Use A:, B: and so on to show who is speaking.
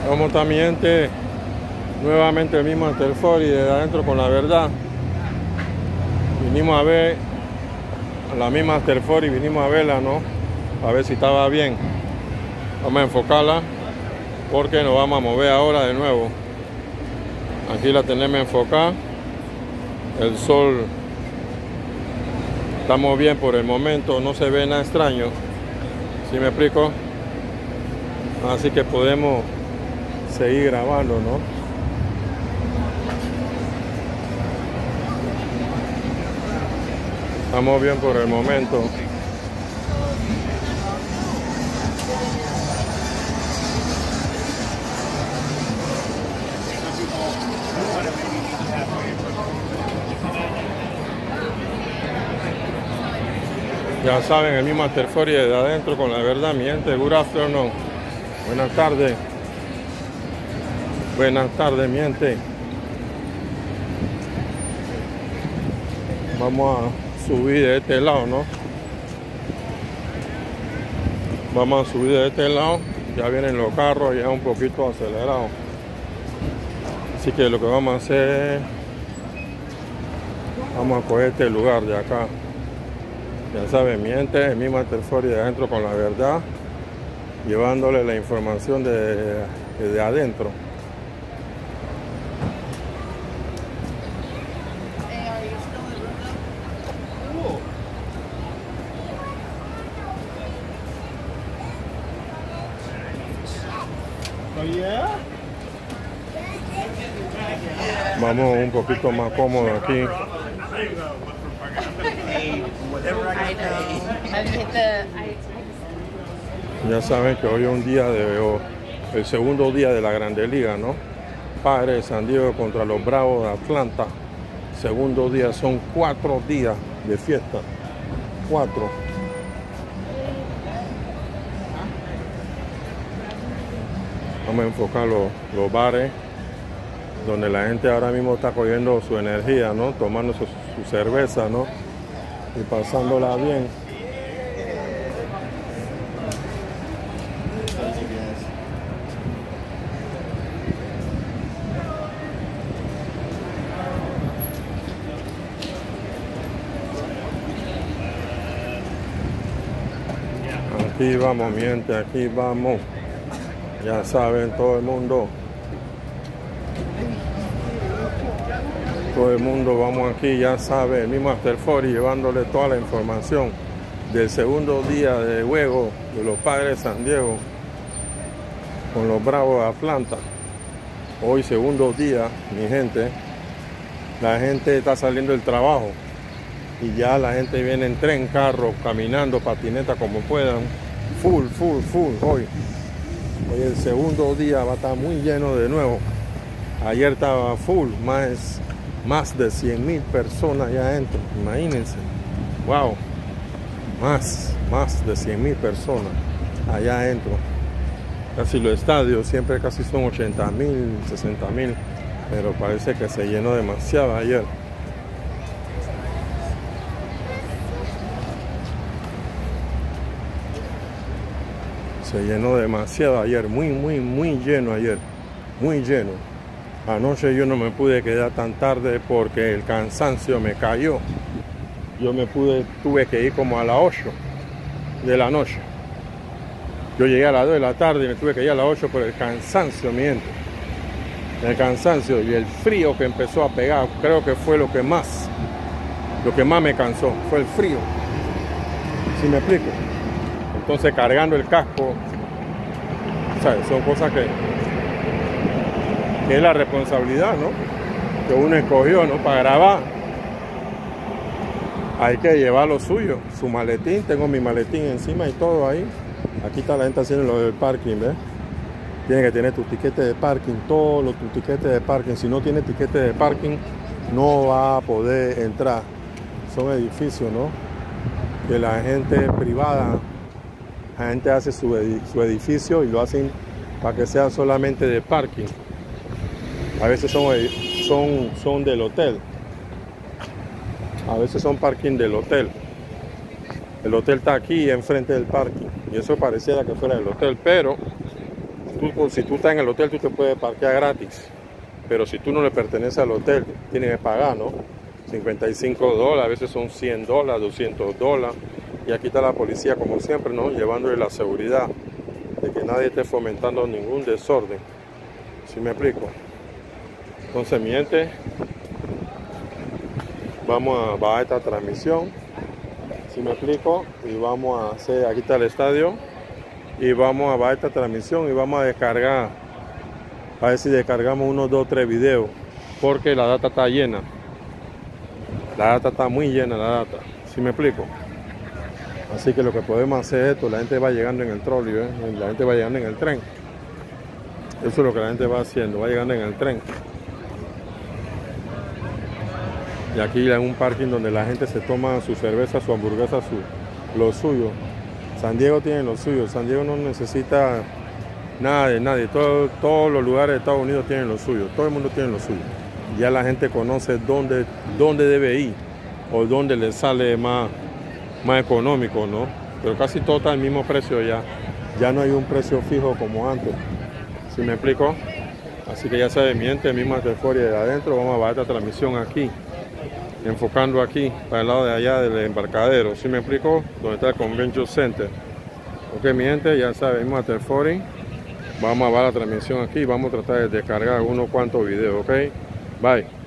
A: Como también nuevamente el mismo Antelfori de adentro con la verdad. Vinimos a ver a la misma Antelfori, vinimos a verla, ¿no? A ver si estaba bien. Vamos a enfocarla porque nos vamos a mover ahora de nuevo. Aquí la tenemos enfocada. El sol, estamos bien por el momento, no se ve nada extraño. ¿Sí me explico? Así que podemos seguir grabando, ¿no? Estamos bien por el momento. Ya saben, el mismo Antelfori de adentro con la verdad, mi gente. Good afternoon. Buenas tardes. Buenas tardes, mi gente. Vamos a subir de este lado, ¿no? Vamos a subir de este lado. Ya vienen los carros, ya un poquito acelerado. Así que lo que vamos a hacer, vamos a coger este lugar de acá. Ya saben, mi gente, el mismo Antelfori de adentro con la verdad, llevándole la información de adentro. Vamos un poquito más cómodo aquí. Ya saben que hoy es un día el segundo día de la Grande Liga, ¿no? Padres de San Diego contra los Bravos de Atlanta. Segundo día, son 4 días de fiesta. 4. Vamos a enfocar los bares donde la gente ahora mismo está cogiendo su energía, ¿no? Tomando su cerveza, ¿no? Y pasándola bien. Aquí vamos, mi gente, aquí vamos. Ya saben, todo el mundo. Todo el mundo, vamos aquí, ya sabe, el mismo Antelfori llevándole toda la información del segundo día de juego de los Padres de San Diego con los Bravos de Atlanta. Hoy segundo día, mi gente, la gente está saliendo del trabajo y ya la gente viene en tren, carro, caminando, patineta, como puedan. Full hoy. Hoy el segundo día va a estar muy lleno de nuevo. Ayer estaba full, más de 100,000 personas allá adentro, imagínense. Wow, más de 100,000 personas allá adentro. Casi los estadios siempre casi son 80,000, 60,000, pero parece que se llenó demasiado ayer. Se llenó demasiado ayer, muy lleno ayer, muy lleno. Anoche yo no me pude quedar tan tarde porque el cansancio me cayó. Tuve que ir como a las 8 de la noche. Yo llegué a las 2 de la tarde y me tuve que ir a las 8 por el cansancio, mi gente. El cansancio y el frío que empezó a pegar, creo que fue lo que más me cansó, fue el frío. ¿Sí me explico? Entonces cargando el casco, ¿sabes? Son cosas que es la responsabilidad, ¿no? Que uno escogió, ¿no? Para grabar. Hay que llevar lo suyo, su maletín. Tengo mi maletín encima y todo ahí. Aquí está la gente haciendo lo del parking, ¿ves? Tiene que tener tu tiquete de parking, todos tus tiquetes de parking. Si no tiene tiquete de parking, no va a poder entrar. Son edificios, ¿no? Que la gente privada, la gente hace su edificio y lo hacen para que sea solamente de parking. A veces son del hotel. A veces son parking del hotel. El hotel está aquí enfrente del parking. Y eso pareciera que fuera el hotel. Pero si tú estás en el hotel, tú te puedes parquear gratis. Pero si tú no le perteneces al hotel, tienes que pagar, ¿no? $55, a veces son $100, $200. Y aquí está la policía, como siempre, ¿no? Llevándole la seguridad de que nadie esté fomentando ningún desorden. ¿Sí me explico? Entonces, mi gente, vamos a bajar esta transmisión. ¿Sí me explico? Y vamos a hacer, aquí está el estadio. Y vamos a bajar esta transmisión y vamos a descargar. A ver si descargamos unos 2 o 3 videos. Porque la data está llena. La data está muy llena, la data. ¿Sí me explico? Así que lo que podemos hacer es esto. La gente va llegando en el trolley, ¿eh? La gente va llegando en el tren. Eso es lo que la gente va haciendo. Va llegando en el tren. Y aquí en un parking donde la gente se toma su cerveza, su hamburguesa, lo suyo. San Diego tiene lo suyo. San Diego no necesita nada de nadie. Todos los lugares de Estados Unidos tienen lo suyo. Todo el mundo tiene lo suyo. Ya la gente conoce dónde debe ir o dónde le sale más económico, ¿no? Pero casi todo está al mismo precio ya. Ya no hay un precio fijo como antes. ¿Sí me explico? Así que ya saben, mi gente, misma euforia de adentro. Vamos a bajar esta transmisión aquí, enfocando aquí, para el lado de allá del embarcadero. ¿Sí me explico? Donde está el Convention Center. Ok, mi gente, ya saben, misma euforia. Vamos a bajar la transmisión aquí y vamos a tratar de descargar unos cuantos videos, ok. Bye.